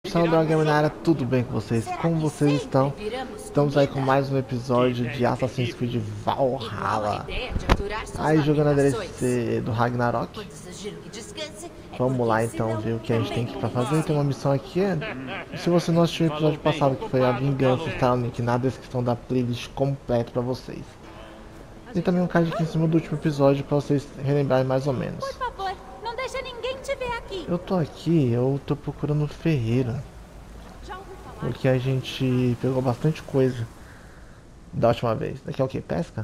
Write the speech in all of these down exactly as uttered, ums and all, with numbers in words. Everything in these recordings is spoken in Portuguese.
Salve galera, tudo bem com vocês? Como vocês estão? Estamos aí com mais um episódio de Assassin's Creed Valhalla. Aí jogando a D L C do Ragnarok. Vamos lá então ver o que a gente tem aqui pra fazer. Tem uma missão aqui. E se você não assistiu o episódio passado, que foi a vingança, está no link na descrição da playlist completa pra vocês. Tem também um card aqui em cima do último episódio pra vocês relembrarem mais ou menos. Por favor, não deixa ninguém te ver aqui. Eu tô aqui, eu tô procurando o ferreiro. Porque a gente pegou bastante coisa da última vez. Daqui é o que? Pesca?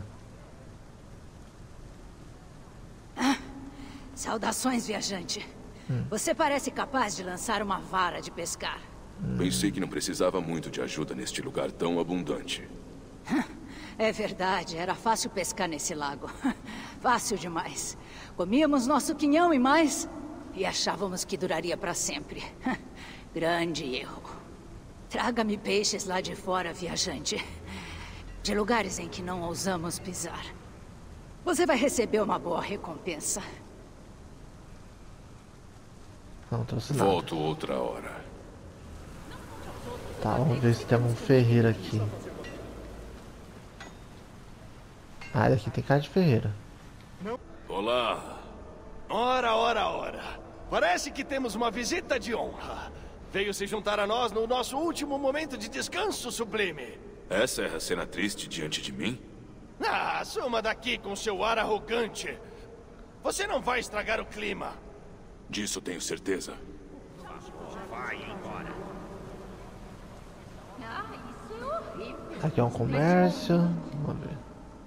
Ah, saudações, viajante. Hum. Você parece capaz de lançar uma vara de pescar. Hum. Pensei que não precisava muito de ajuda neste lugar tão abundante. É verdade, era fácil pescar nesse lago. Fácil demais. Comíamos nosso quinhão e mais, e achávamos que duraria para sempre. Grande erro. Traga-me peixes lá de fora, viajante. De lugares em que não ousamos pisar. Você vai receber uma boa recompensa. Não trouxe nada. Volto outra hora. Tá, vamos ver se tem um ferreiro aqui. Ah, daqui tem cara de ferreiro. Olá. Ora, ora, ora. Parece que temos uma visita de honra. Veio se juntar a nós no nosso último momento de descanso, sublime. Essa é a cena triste diante de mim? Ah, suma daqui com seu ar arrogante. Você não vai estragar o clima. Disso tenho certeza. Vai embora. Ah, isso é horrível. Aqui é um comércio. Vamos ver.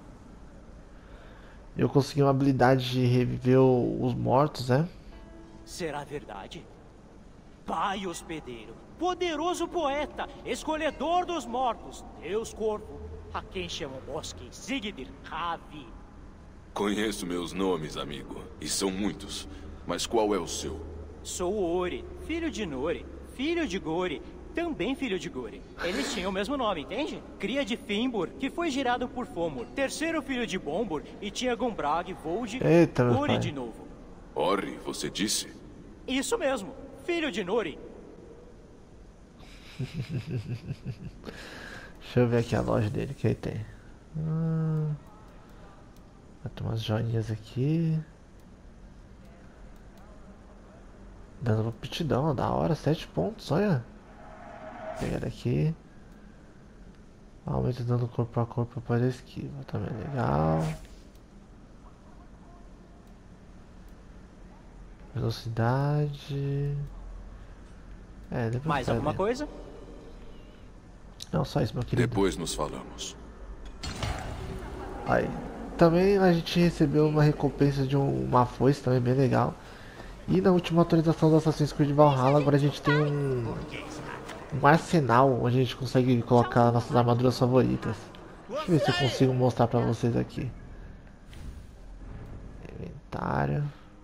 Eu consegui uma habilidade de reviver os mortos, né? Será verdade? Pai hospedeiro, poderoso poeta, escolhedor dos mortos, Deus Corvo, a quem chamam Bosque, Sigdir, Ravi. Conheço meus nomes, amigo, e são muitos. Mas qual é o seu? Sou Ori, filho de Nori, filho de Gori, também filho de Gori. Eles tinham o mesmo nome, entende? Cria de Fimbur, que foi girado por Fomor, terceiro filho de Bombur, e tinha Gombrag, Vold, Eita, meu Gori pai. de novo. Ori, você disse? Isso mesmo, filho de Nori. Deixa eu ver aqui a loja dele, que ele tem. Hum, vai ter umas joinhas aqui. Dando aptidão, da hora, sete pontos, olha. Vou pegar daqui. Aumenta o dano corpo a corpo para esquiva, também legal. Velocidade. É, depois Mais vai alguma ver. coisa? Não, só isso, meu querido. Depois nos falamos. Aí. Também a gente recebeu uma recompensa de um, uma foice também bem legal. E na última atualização do Assassin's Creed Valhalla, agora a gente tem um, um arsenal onde a gente consegue colocar nossas armaduras favoritas. Deixa eu ver se eu consigo mostrar pra vocês aqui. Inventário.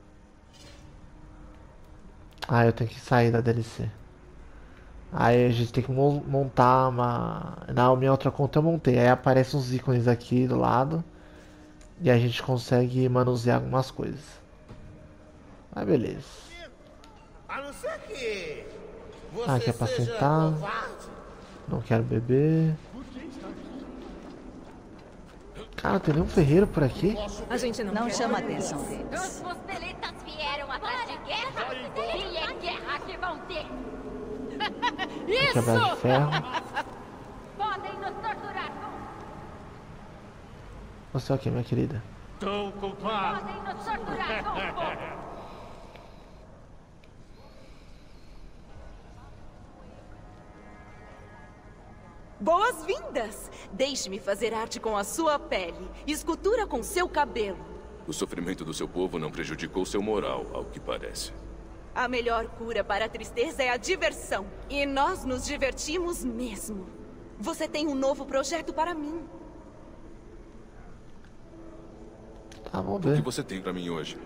Ah, eu tenho que sair da D L C. Aí a gente tem que montar uma... Na minha outra conta eu montei. Aí aparecem uns ícones aqui do lado. E a gente consegue manusear algumas coisas. Ah, beleza. A não ser que você Ah, aqui é pra seja sentar. covarde. Não quero beber. Cara, tem nenhum ferreiro por aqui? A gente não, não chama a atenção deles. Os mosteletas vieram atrás de guerra e é guerra que vão ter. Quebrar de ferro. Podem nos torturar. Você é o que, minha querida? Tô culpado. Podem nos torturar com fogo. Boas-vindas! Deixe-me fazer arte com a sua pele, escultura com seu cabelo. O sofrimento do seu povo não prejudicou seu moral, ao que parece. A melhor cura para a tristeza é a diversão. E nós nos divertimos mesmo. Você tem um novo projeto para mim. Tá, vamos O que ver. você tem pra mim hoje?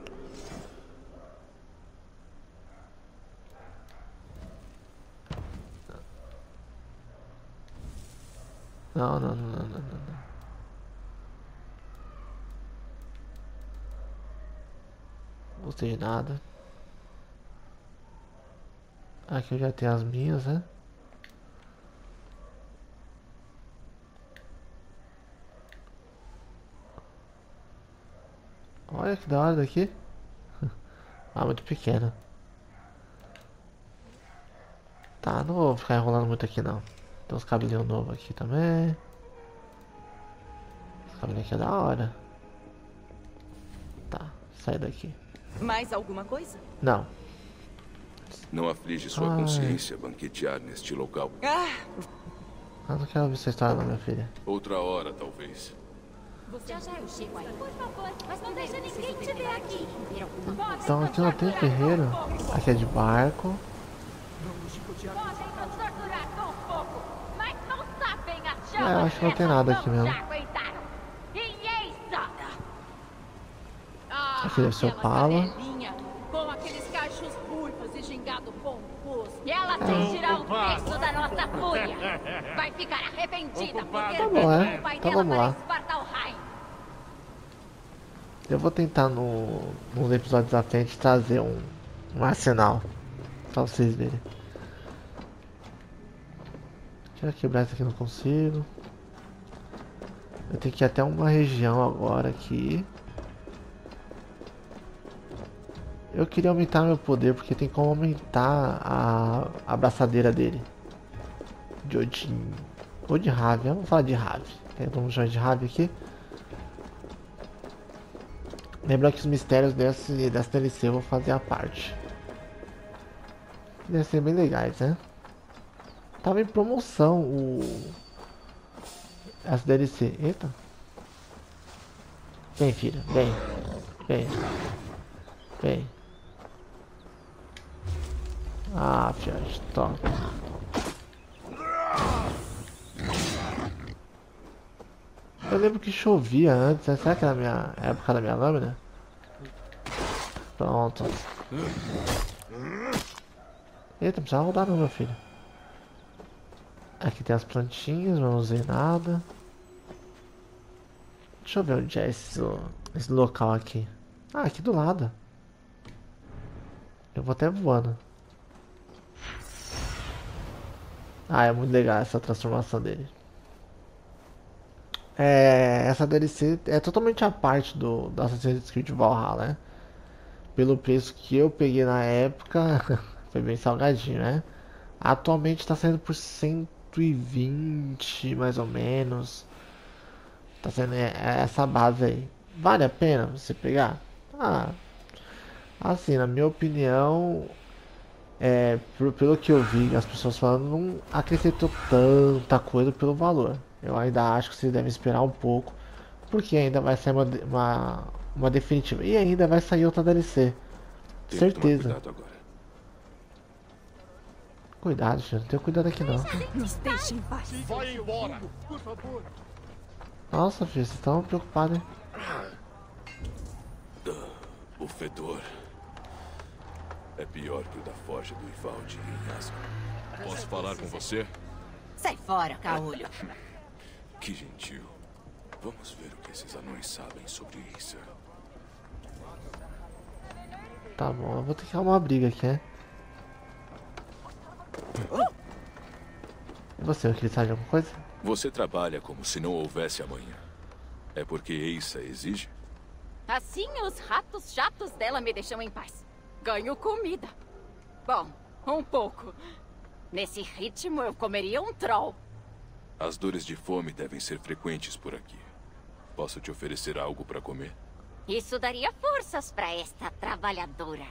Não, não, não, não, não, não. Não gostei de nada. Aqui eu já tenho as minhas, né? Olha que da hora daqui. Ah, muito pequena. Tá, não vou ficar enrolando muito aqui não. Tem uns cabelinhos novos aqui também. Esse cabelinho aqui é da hora. Tá, sai daqui. Mais alguma coisa? Não. Não aflige sua Ai. consciência banquetear neste local. Ah, Eu não quero ouvir essa história não, minha filha. Outra hora, talvez. Já já eu chego aí. Por favor, mas não deixa ninguém te ver aqui. Então aqui não tem ferreiro. Aqui é de barco. Podem nos torturar com fogo, mas não sabem a chama. É, eu acho que não tem nada aqui mesmo. E eita! Aqui deve ser o pala. Com aqueles cachos burros e gingado pomposo. E ela sentirá o peso da nossa fúria. Vai ficar arrependida porque Tá bom, é? o pai Então dela vamos para lá. Svartalfheim. Eu vou tentar no, nos episódios da frente trazer um, um arsenal. Pra vocês verem. Deixa eu quebrar isso aqui, não consigo. Eu tenho que ir até uma região agora aqui. Eu queria aumentar meu poder porque tem como aumentar a, a abraçadeira dele. De Odin. Ou de Ravi, vamos falar de Ravi. Vamos chamar de Ravi aqui. Lembrando que os mistérios desse, dessa D L C eu vou fazer a parte. Deve ser bem legais, né? Tava em promoção o... essa D L C. Eita. Vem, filha. Vem. Vem. Vem. Ah, filhote. Toma. Eu lembro que chovia antes, né? Será que era a minha época da minha lâmina? Pronto. Eita, não precisa rodar não, meu filho. Aqui tem as plantinhas, não usei nada. Deixa eu ver onde é esse, esse local aqui. Ah, aqui do lado. Eu vou até voando. Ah, é muito legal essa transformação dele. É, essa D L C é totalmente a parte do, do Assassin's Creed Valhalla, né? Pelo preço que eu peguei na época, foi bem salgadinho, né? Atualmente está saindo por cento e vinte, mais ou menos. Tá sendo essa base aí. Vale a pena você pegar? Ah, assim, na minha opinião, é, pelo que eu vi as pessoas falando, não acrescentou tanta coisa pelo valor. Eu ainda acho que vocês devem esperar um pouco, porque ainda vai sair uma, uma, uma definitiva. E ainda vai sair outra D L C. Tem Certeza. que tomar cuidado agora. Cuidado, filho. Não tenha cuidado aqui não. nos deixem em paz. Vai embora, por favor. Nossa, filho, vocês estão preocupados, hein? O fedor é pior que o da forja do Ivaldi em Asgard. Posso falar com você? Sai fora, caolho. Que gentil. Vamos ver o que esses anões sabem sobre isso. Tá bom, eu vou ter que arrumar uma briga aqui, né? E você, eu queria saber de alguma coisa? Você trabalha como se não houvesse amanhã. É porque Eissa exige? Assim os ratos chatos dela me deixam em paz. Ganho comida. Bom, um pouco. Nesse ritmo eu comeria um troll. As dores de fome devem ser frequentes por aqui. Posso te oferecer algo para comer? Isso daria forças para esta trabalhadora.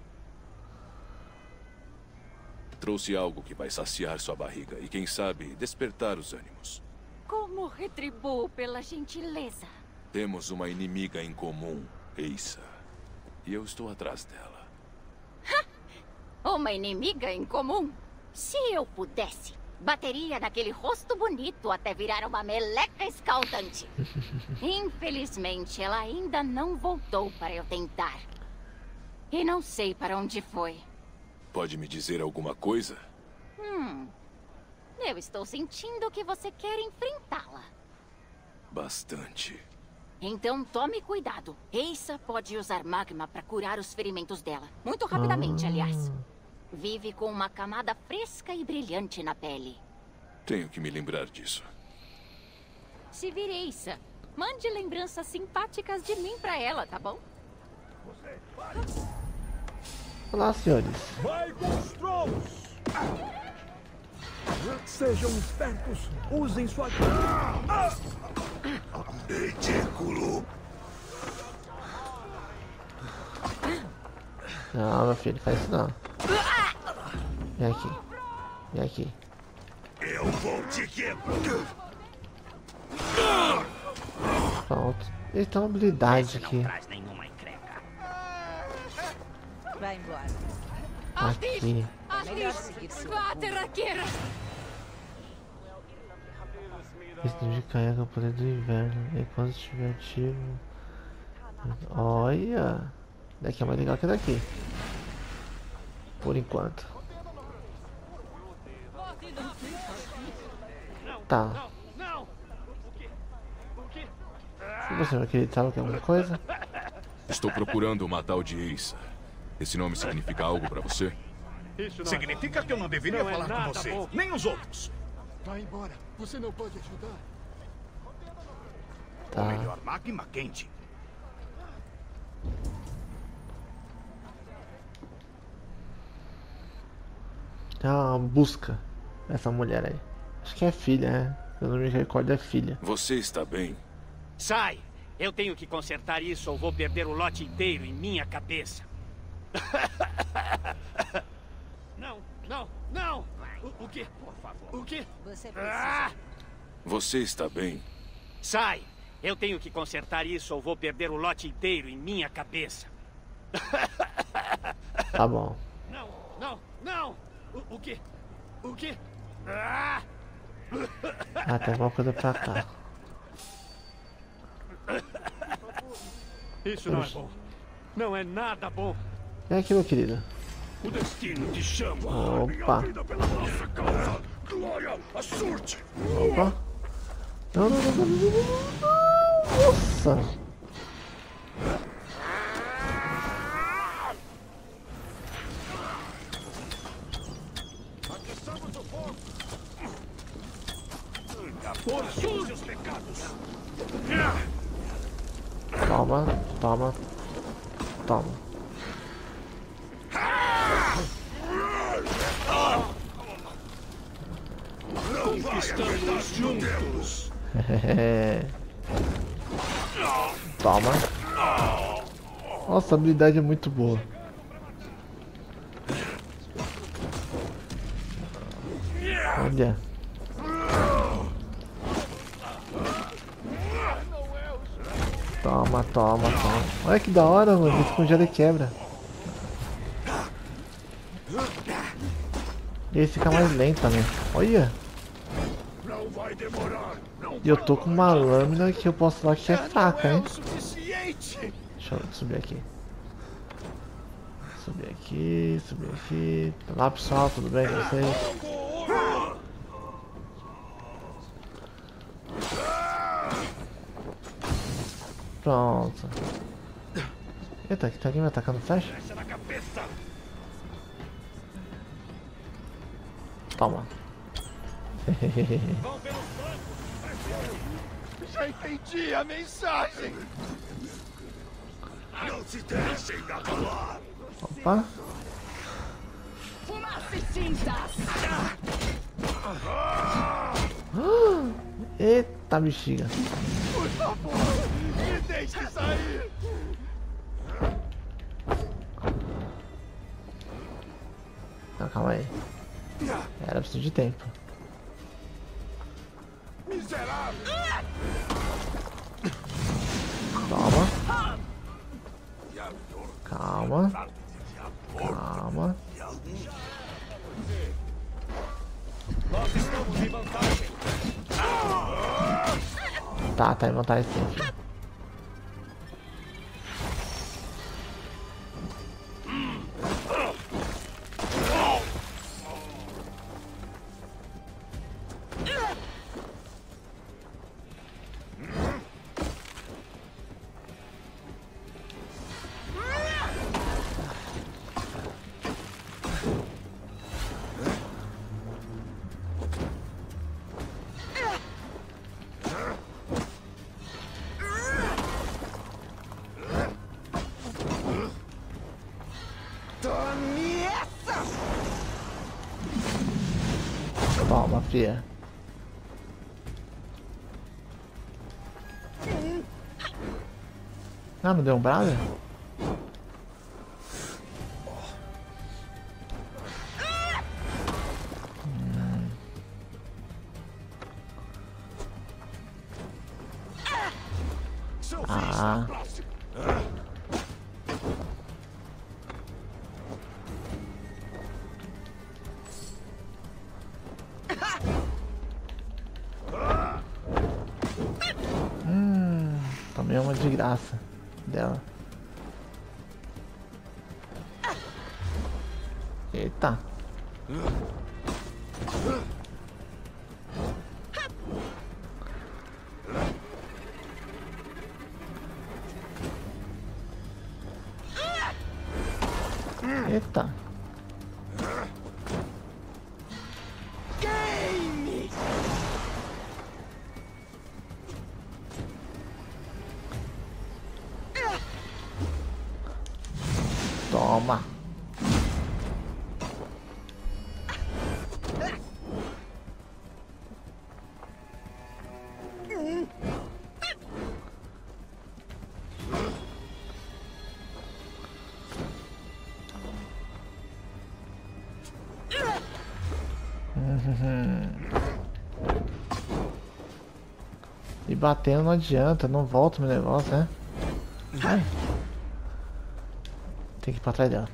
Trouxe algo que vai saciar sua barriga e, quem sabe, despertar os ânimos. Como retribuo pela gentileza? Temos uma inimiga em comum, Eissa. E eu estou atrás dela. Uma inimiga em comum? Se eu pudesse, bateria naquele rosto bonito até virar uma meleca escaldante. Infelizmente, ela ainda não voltou para eu tentar. E não sei para onde foi. Pode me dizer alguma coisa? Hum... Eu estou sentindo que você quer enfrentá-la. Bastante. Então tome cuidado. Eissa pode usar magma para curar os ferimentos dela. Muito rapidamente, Ah. aliás. Vive com uma camada fresca e brilhante na pele. Tenho que me lembrar disso. Se vire, Ace. Mande lembranças simpáticas de mim pra ela, tá bom? Olá, senhores. Vai com os trolls! Sejam espertos, usem sua... Ridículo! Não, meu filho, faz isso não. Vem aqui. Vem aqui. Eu vou te quebrar! Pronto. Ele tem uma habilidade aqui. Vai embora. Aqui. Melhor seguir seu Esse nível de carrega o poder do inverno. Enquanto estiver ativo. Olha. Daqui é mais legal que daqui. Por enquanto. Tá. E você, meu querido, sabe que é alguma coisa? Estou procurando uma tal de Ace. Esse nome significa algo pra você? Significa que eu não deveria Não é falar com nada você, bom. nem os outros. Vai embora. Você não pode ajudar. Tá. Ou melhor, máquina quente. Tem uma busca essa mulher aí. Acho que é filha, né? Eu não me recordo, é filha. Você está bem? Sai! Eu tenho que consertar isso ou vou perder o lote inteiro em minha cabeça. Não, não, não! O, o quê? Por favor. O quê? Você Ah! precisa... Você está bem? Sai! Eu tenho que consertar isso ou vou perder o lote inteiro em minha cabeça. Tá bom. Não, não, não! O, o quê? O quê? Ah! Ah, tem alguma coisa pra cá. Isso não é bom. Não é nada bom. Vem aqui, meu querido. O destino te chama. Opa. Minha vida pela nossa causa. Glória à sorte. Opa. Não, não, não, não, não, não, não. Nossa. Por seus pecados. Toma, toma, toma. Conquistamos juntos. Toma. Nossa, a habilidade é muito boa. Olha. Toma, toma, toma. Olha que da hora, mano. Ele congela e quebra. E ele fica mais lento também. Olha. Não vai demorar. E eu tô com uma lâmina que eu posso falar que é fraca, hein? Suficiente. Deixa eu subir aqui. Subir aqui, subir aqui. Olá, pessoal, tudo bem com vocês? Pronto. Eita, que tá alguém me atacando flash? Toma. Já entendi a mensagem. Não se deixem abalar. Opa. Fumaça e cinzas! Eita, bexiga. Por favor, me deixe sair. Não, calma aí. Era preciso de tempo. Miserável. Toma. Calma. Calma. Nós estamos em vantagem. Tá, tá em vantagem sim, filho. Toma, fia. Ah, não deu um brother? Hum. Ah. Hum, tomei uma de graça dela. Eita. Eita. Toma. E batendo não adianta, não volta o meu negócio, né? Ai. Tem que ir pra trás dela.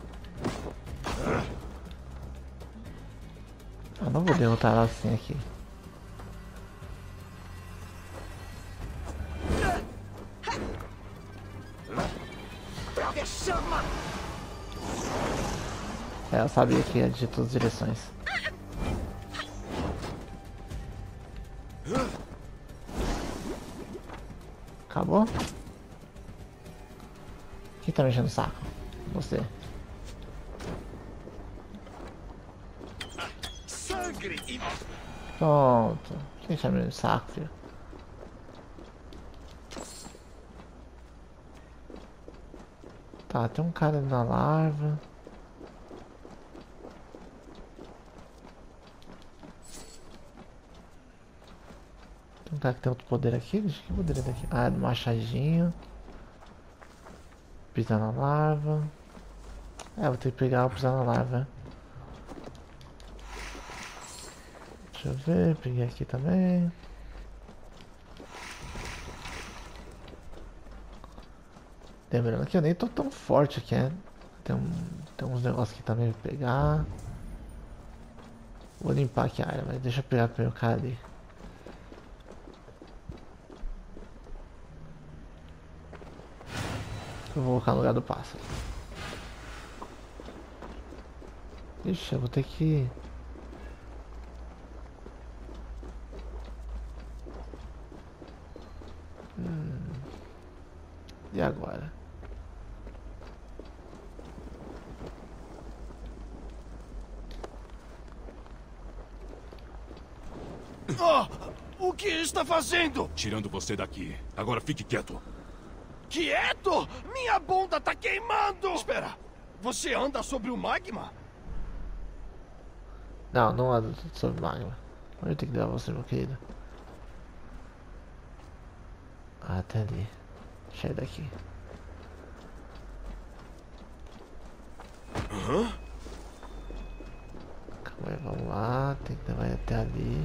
Eu não vou derrotar ela assim aqui. É, eu sabia que ia de todas as direções. Acabou? Quem tá mexendo o saco? Você. Pronto. Quem tá mexendo o saco, filho? Tá, tem um cara na larva. Tem um cara que tem outro poder aqui. Deixa que poder é daqui. Ah, é do machadinho. Pisar na larva. É, vou ter que pegar o pisar na larva. Deixa eu ver, peguei aqui também. Lembrando que eu nem tô tão forte aqui, né? Tem, um, tem uns negócios aqui também pra pegar. Vou limpar aqui a área, mas deixa eu pegar primeiro o cara ali. Eu vou colocar no lugar do pássaro. Ixi, eu vou ter que... Hum. E agora? Oh, o que está fazendo? Tirando você daqui. Agora fique quieto. Quieto? Minha bunda tá queimando! Espera, você anda sobre o magma? Não, não ando sobre magma. Onde eu tenho que levar você, meu querido? Ah, até ali. Sai daqui. Uhum. Calma aí, vamos lá. Tem que levar ele até ali.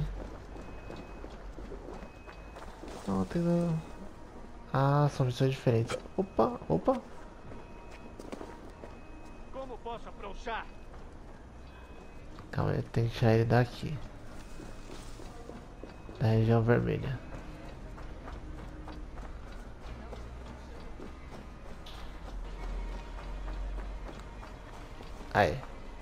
Não, tem que... Ah, são missões diferentes. Opa, opa. Como posso approachar? Calma aí, tem que tirar ele daqui. Da região vermelha. Aí.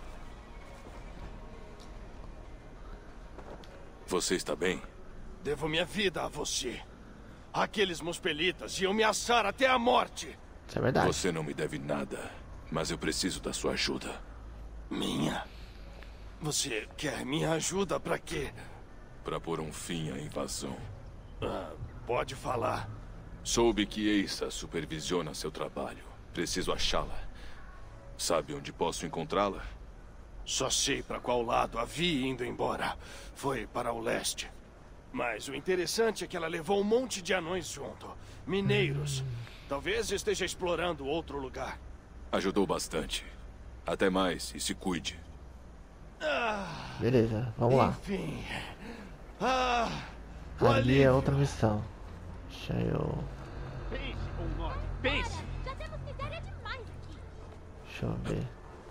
Você está bem? Devo minha vida a você. Aqueles muspelitas iam me assar até a morte. Isso é verdade. Você não me deve nada, mas eu preciso da sua ajuda. Minha? Você quer minha ajuda pra quê? Para pôr um fim à invasão. Ah, pode falar. Soube que Eisa supervisiona seu trabalho. Preciso achá-la. Sabe onde posso encontrá-la? Só sei para qual lado a vi indo embora. Foi para o leste. Mas o interessante é que ela levou um monte de anões junto. Mineiros. Talvez esteja explorando outro lugar. Ajudou bastante. Até mais e se cuide. Ah, Beleza, vamos lá. enfim. Ah, o Ali é alívio. outra missão. Deixa eu... Pense, bom nome. Pense. Já temos miséria demais aqui. Deixa eu ver.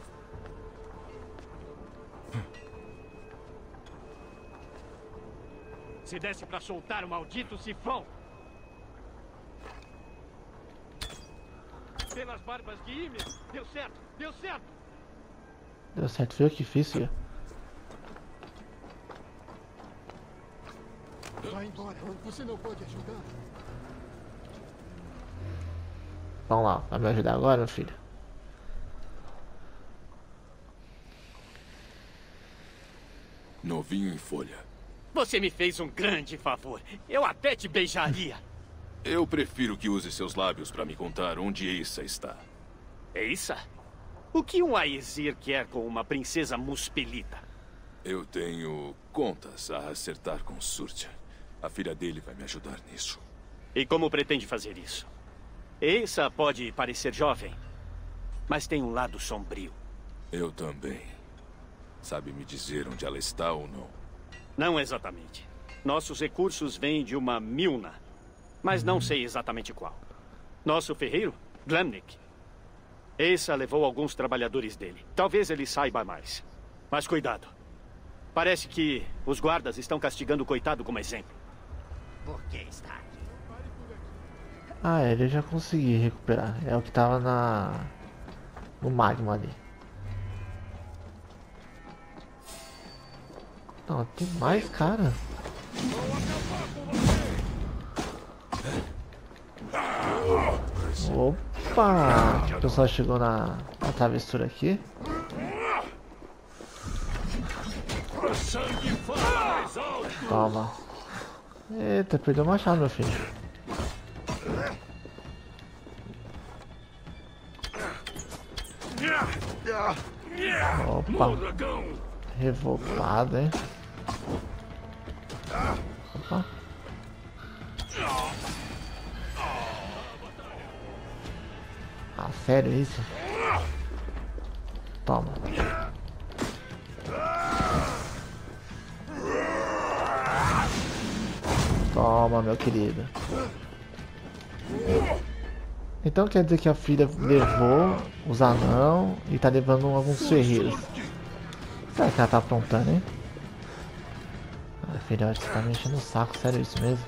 Se desse pra soltar o maldito sifão. Pelas barbas de Ymir. Deu certo, deu certo. Deu certo, foi eu que fiz, filho. Vai embora. Você não pode ajudar. Vamos lá, vai me ajudar agora, meu filho? Novinho em folha. Você me fez um grande favor. Eu até te beijaria. Eu prefiro que use seus lábios para me contar onde Eissa está. Eissa? O que um Aesir quer com uma princesa muspelita? Eu tenho contas a acertar com Surtr. A filha dele vai me ajudar nisso. E como pretende fazer isso? Eissa pode parecer jovem, mas tem um lado sombrio. Eu também. Sabe me dizer onde ela está ou não? Não exatamente. Nossos recursos vêm de uma Milna, mas não sei exatamente qual. Nosso ferreiro, Glamnik. Eissa levou alguns trabalhadores dele. Talvez ele saiba mais. Mas cuidado. Parece que os guardas estão castigando o coitado como exemplo. Por que está aqui? Ah, ele eu já consegui recuperar. É o que tava na... no magma ali. Não, tem mais, cara. Opa! O pessoal chegou na, na travessura aqui. Toma. Eita, perdeu o machado, meu filho. Opa. Revoltado, hein? Opa. Ah, sério isso? Toma. Toma, meu querido. Então quer dizer que a filha levou os anão e tá levando alguns ferreiros. Será que ela tá aprontando, hein? Ah, filhote, você tá me enchendo o saco, sério isso mesmo?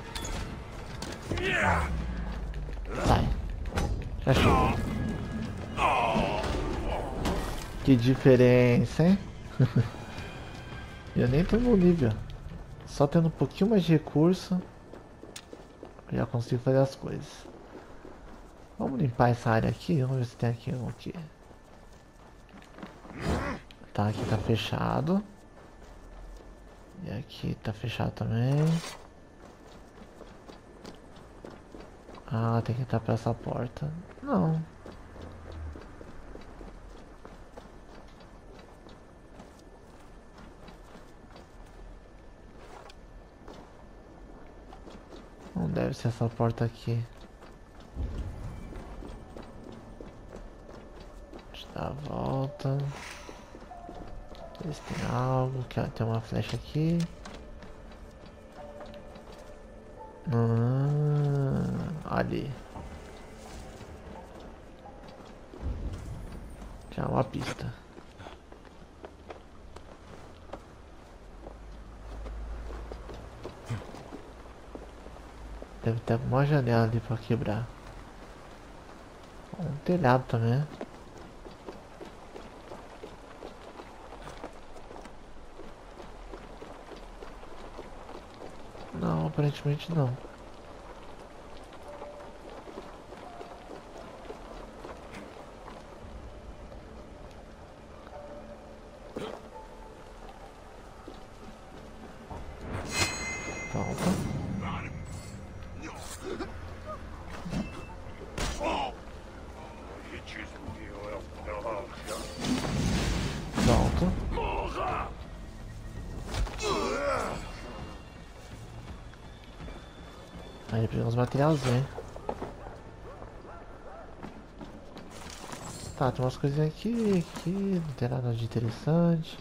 Sai. Já chegou. Que diferença, hein? Eu nem tô no nível. Só tendo um pouquinho mais de recurso, eu já consigo fazer as coisas. Vamos limpar essa área aqui. Vamos ver se tem aqui um aqui. Tá, aqui tá fechado. E aqui tá fechado também. Ah, tem que entrar pra essa porta. Não. Não deve ser essa porta aqui. Deixa eu dar a volta. Ver se tem algo. Tem uma flecha aqui. Ah, ali. Já é uma pista. Deve ter uma janela ali pra quebrar. Um telhado também. Não, aparentemente não. Volta. Pronto. Aí pegar uns materialzinhos. Tá, tem umas coisinhas aqui, aqui, não tem nada de interessante.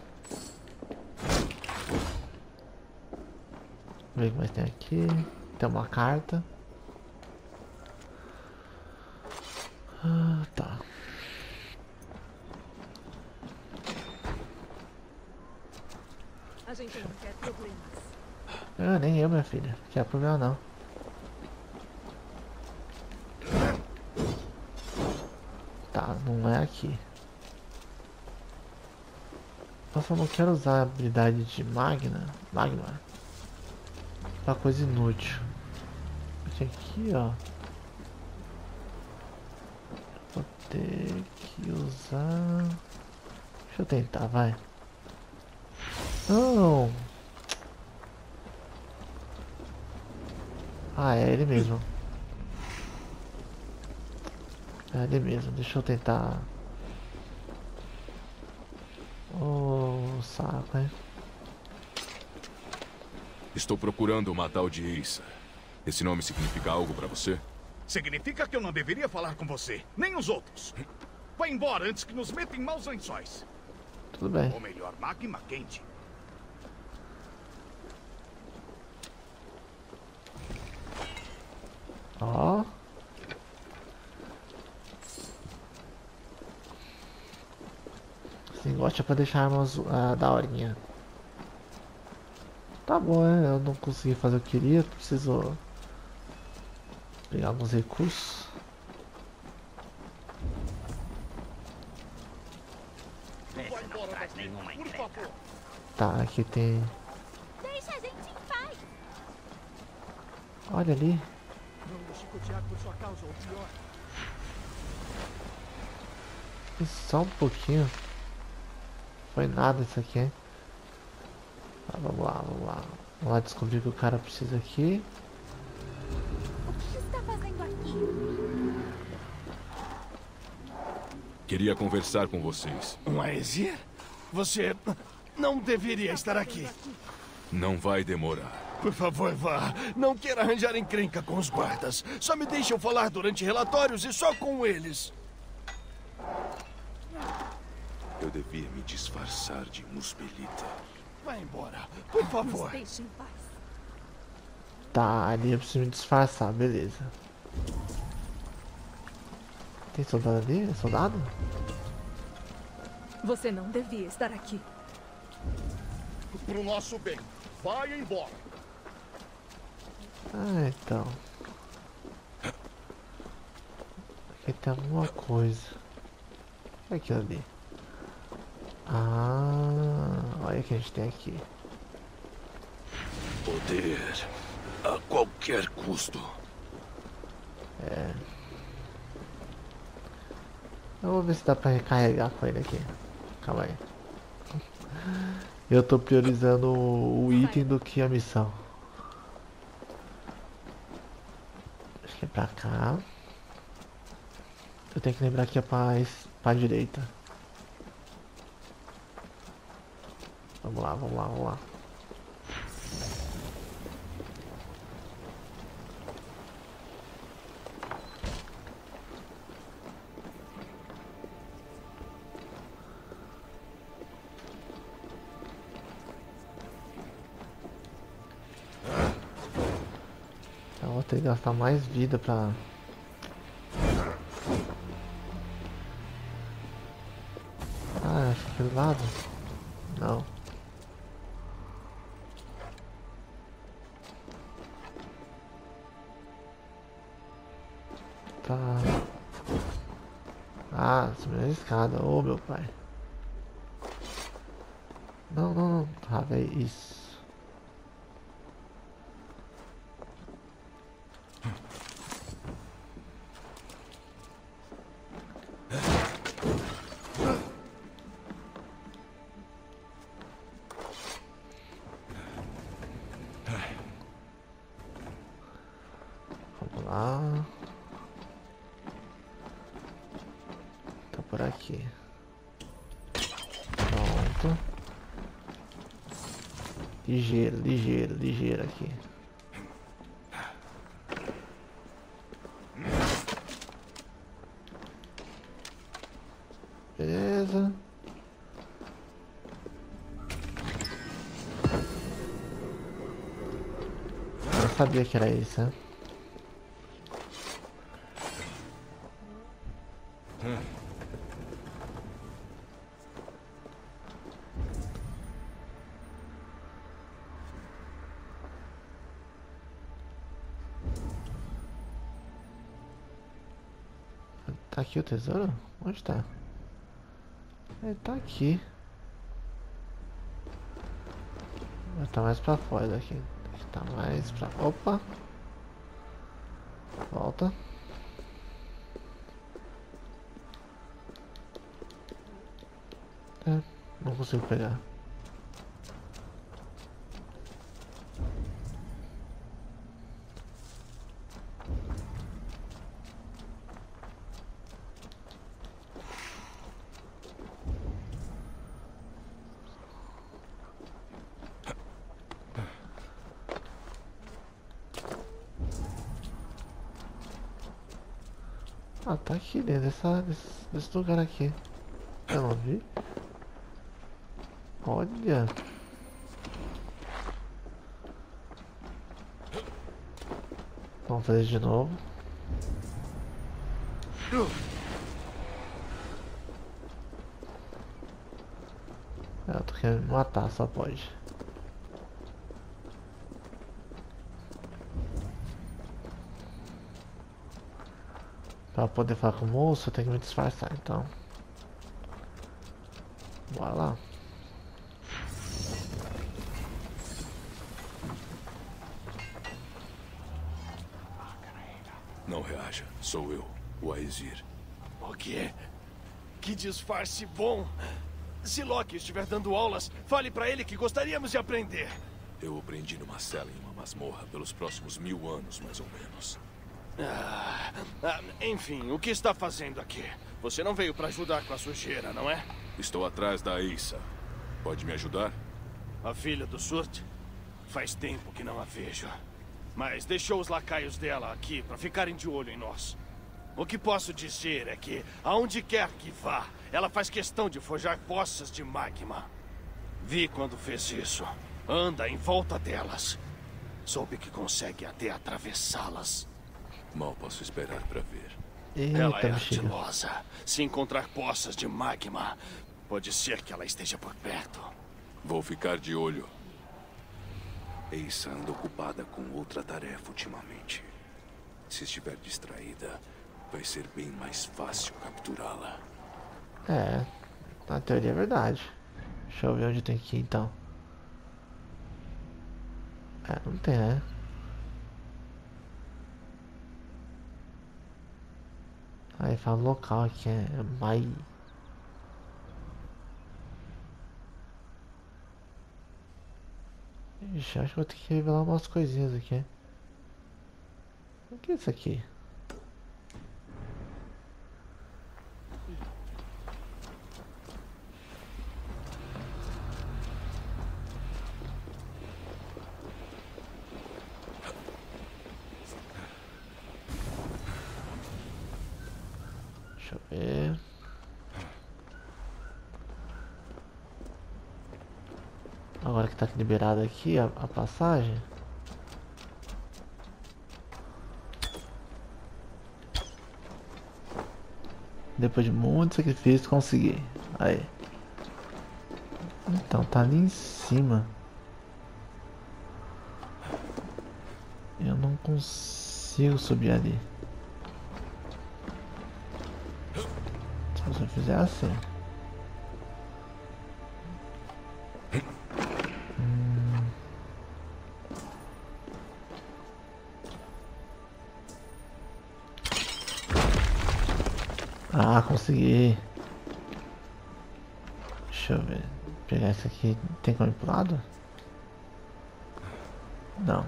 Vamos ver o que mais tem aqui. Tem uma carta. Ah, tá. A gente não quer problemas. Ah, nem eu, minha filha. Não quer problema não. Tá, não é aqui. Nossa, eu não quero usar a habilidade de Magna. Magma. Pra coisa inútil. Tinha aqui, ó. Vou ter que usar. Deixa eu tentar, vai. Não. Ah, é ele mesmo. É ele mesmo. Deixa eu tentar. Oh, saco, hein? Estou procurando uma tal de Issa. Esse nome significa algo pra você? Significa que eu não deveria falar com você, nem os outros. Vai embora antes que nos metam em maus lençóis. Tudo bem. Ou melhor, magma quente. Ó. Esse negócio é pra deixar a arma uh, da horinha. Tá bom, né? Eu não consegui fazer o que eu queria. Preciso pegar alguns recursos. Tá, aqui tem. Deixa a gente em paz. Olha ali. Vamos chicotear por sua causa, ou pior. Só um pouquinho. Foi nada isso aqui, hein? Tá, vamos lá, vamos lá. Vamos lá descobrir o que o cara precisa aqui. O que está fazendo aqui? Queria conversar com vocês. Um Aesir? Você não deveria estar aqui. Não vai demorar. Por favor, vá. Não queira arranjar encrenca com os guardas. Só me deixem falar durante relatórios e só com eles. Eu devia me disfarçar de Muspelita. Vá embora, por favor. Nos deixe em paz. Tá, ali eu preciso me disfarçar, beleza. Tem soldado ali? É soldado? Você não devia estar aqui. Pro nosso bem. Vai embora. Ah, então. Aqui tem alguma coisa. O que é aquilo ali? Ah, olha o que a gente tem aqui. Poder a qualquer custo. É. Eu vou ver se dá pra recarregar com ele aqui. Calma aí. Eu tô priorizando o item do que a missão. Acho que é pra cá. Eu tenho que lembrar que é pra, pra direita. Vamos lá, vamos lá, vamos lá. Eu vou ter que gastar mais vida pra... Ah, acho que aquele lado? Não. Tá. Ah, subiu a escada. Ô, meu pai. Não, não, não. Ah, velho, isso. Vamos lá. Tá por aqui. Pronto. Ligeiro, ligeiro, ligeiro aqui. sabia que era isso, né? Tá aqui o tesouro? Onde tá? Ele tá aqui. Mas tá mais pra fora daqui. Tá mais pra... Opa! Volta. É, não consigo pegar. Ah, tá aqui dentro dessa, desse, desse lugar aqui. Eu não vi. Olha. Vamos fazer de novo. Eu tô querendo me matar, só pode. Pra poder falar com o moço, eu tenho que me disfarçar, então. Bora lá. Não reaja, sou eu, o Aesir. O quê? Que disfarce bom! Se Loki estiver dando aulas, fale pra ele que gostaríamos de aprender. Eu o prendi numa cela em uma masmorra pelos próximos mil anos, mais ou menos. Ah, ah, enfim, o que está fazendo aqui? Você não veio para ajudar com a sujeira, não é? Estou atrás da Aissa. Pode me ajudar? A filha do Surt? Faz tempo que não a vejo. Mas deixou os lacaios dela aqui para ficarem de olho em nós. O que posso dizer é que, aonde quer que vá, ela faz questão de forjar poças de magma. Vi quando fez isso. Anda em volta delas. Soube que consegue até atravessá-las. Mal posso esperar para ver. Eita, ela é bexiga. ardilosa. Se encontrar poças de magma, pode ser que ela esteja por perto. Vou ficar de olho. Aissa anda ocupada com outra tarefa ultimamente. Se estiver distraída, vai ser bem mais fácil capturá-la. É, na teoria é verdade. Deixa eu ver onde tem que ir então. É, não tem, né? Aí fala o local aqui, é Mai. Ixi, acho que vou ter que revelar umas coisinhas aqui. O que é isso aqui? Deixa eu ver. Agora que tá liberado aqui a, a passagem. Depois de muito sacrifício consegui. Aí. Então tá ali em cima. Eu não consigo subir ali. Se você fizer assim. Hum. Ah, consegui. Deixa eu ver. Pegar esse aqui. Tem como ir pro lado? Não.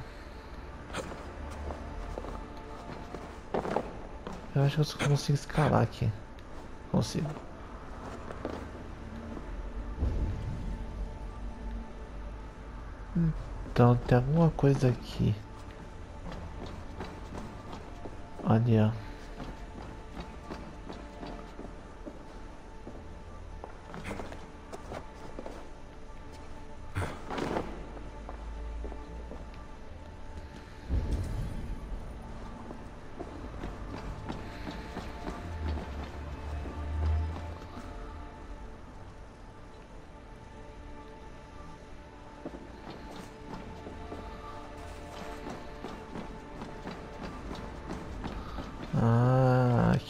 Eu acho que eu só consigo escalar aqui. Consigo. Então tem alguma coisa aqui. Olha.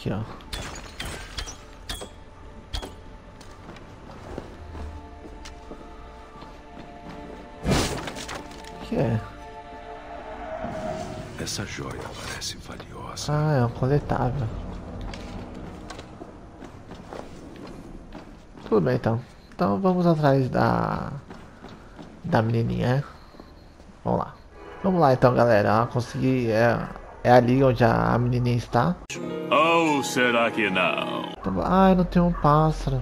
aqui, ó. O que é? Essa joia parece valiosa. Ah, é um coletável. Tudo bem, então. Então vamos atrás da... Da menininha, né? Vamos lá. Vamos lá, então, galera. Ah, consegui... É, é ali onde a menininha está. Ou será que não? Ai, não tem um pássaro.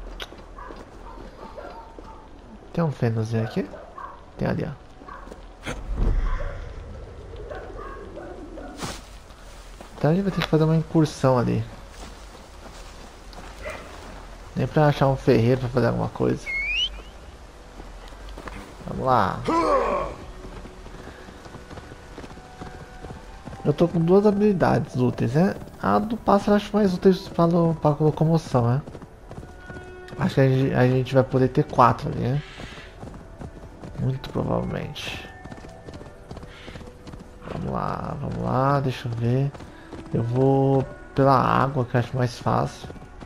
Tem um fênozinho aqui? Tem ali, ó. Então a gente vai ter que fazer uma incursão ali. Nem pra achar um ferreiro pra fazer alguma coisa. Vamos lá. Eu tô com duas habilidades úteis, né? A do pássaro acho mais útil para, para locomoção, né? Acho que a gente, a gente vai poder ter quatro ali, né? Muito provavelmente. Vamos lá, vamos lá, deixa eu ver. Eu vou pela água, que eu acho mais fácil.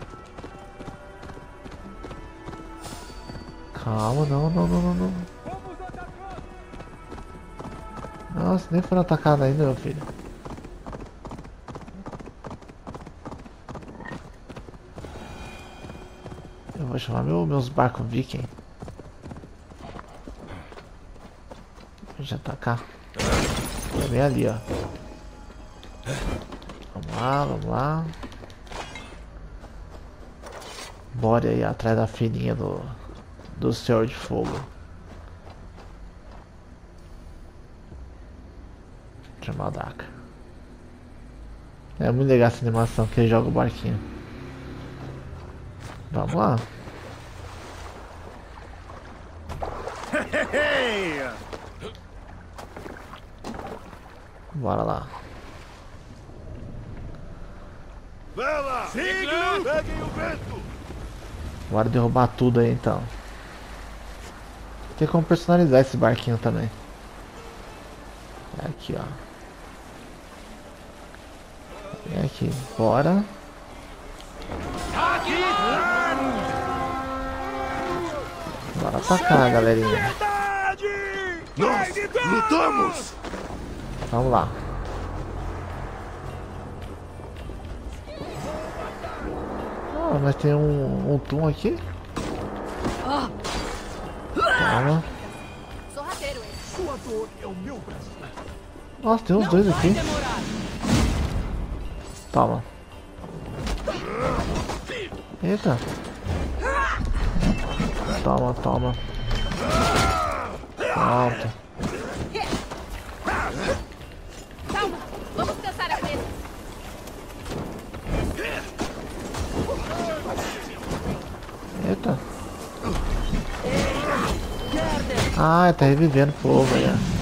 Calma, não, não, não, não, não. Nossa, nem foram atacados ainda, meu filho. Eu vou chamar meu, meus barcos viking. Já tá cá. Também ali, ó. Vamos lá, vamos lá. Bora aí atrás da filhinha do, do Senhor de Fogo. Chamar o Daka. É muito legal essa animação que ele joga o barquinho. Vamos lá. Bora lá. Vela! Signo! Peguem o vento! Bora derrubar tudo aí então. Tem como personalizar esse barquinho também. É aqui, ó. Vem aqui, bora. Bora atacar, galerinha. Nós lutamos! Vamos lá. Ah, mas tem um, um tum aqui. Calma. Sua dor é o meu prazer. Nossa, tem uns dois aqui. Toma. Eita. Toma, toma. Pronto. Calma, vamos cansar a presa. Eita. Ah, tá revivendo o povo aí, ó.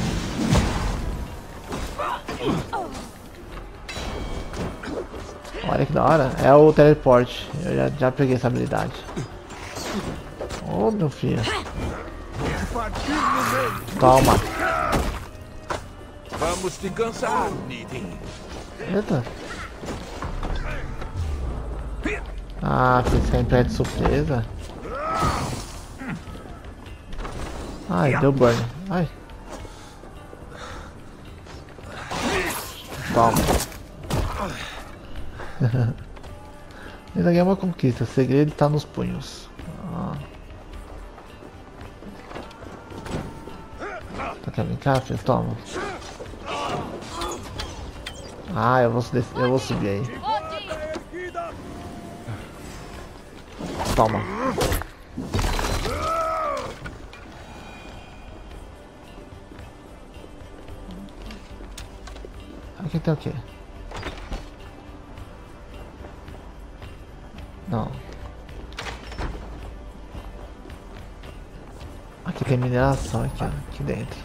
Olha que da hora. É o teleporte. Eu já, já peguei essa habilidade. Ô, oh, meu filho. Toma. Vamos te cansar, Nidin. Eita. Ah, fez cair em pé de surpresa. Ai, deu burn. Ai. Toma. Isso aqui é uma conquista. O segredo está nos punhos. Ah. Tá querendo cá, filho? Toma. Ah, eu vou, descer, eu vou subir aí. Toma. Aqui tem o quê? Não. Aqui tem mineração aqui, ó, aqui dentro.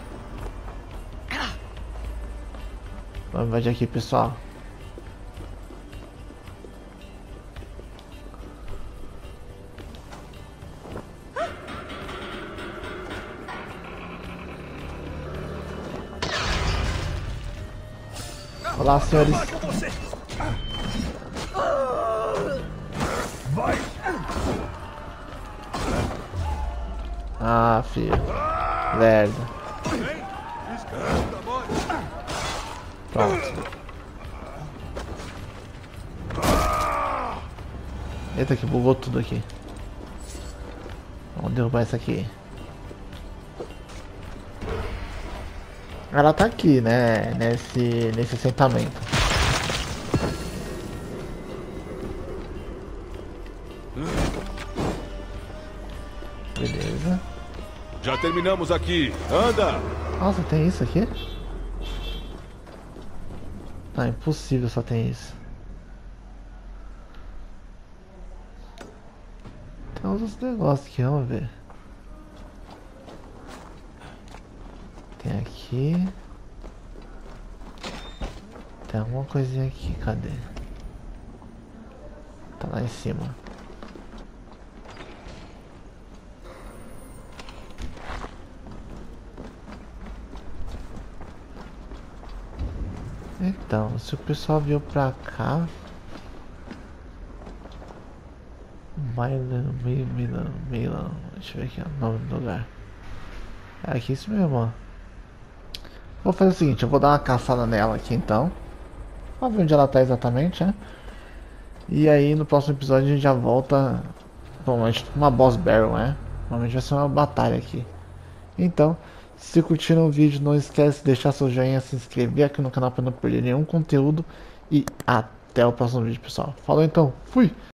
Vamos invadir aqui, pessoal. Olá, senhores. Ah, filho. Lerda. Pronto. Eita, que bugou tudo aqui. Vamos derrubar isso aqui. Ela tá aqui, né? Nesse, nesse assentamento. Beleza. Já terminamos aqui. Anda! Nossa, tem isso aqui? Tá, impossível só tem isso. Tem uns negócios aqui, vamos ver. Tem aqui. Tem alguma coisinha aqui, cadê? Tá lá em cima. Então, se o pessoal veio pra cá, Milan, Milan, Milan, deixa eu ver aqui o nome do lugar. É aqui isso mesmo, ó. Vou fazer o seguinte, eu vou dar uma caçada nela aqui então, pra ver onde ela tá exatamente, né? E aí no próximo episódio a gente já volta, provavelmente uma boss battle, né? Provavelmente vai ser uma batalha aqui. Então, se curtiram o vídeo, não esquece de deixar seu joinha, se inscrever aqui no canal para não perder nenhum conteúdo. E até o próximo vídeo, pessoal. Falou então, fui!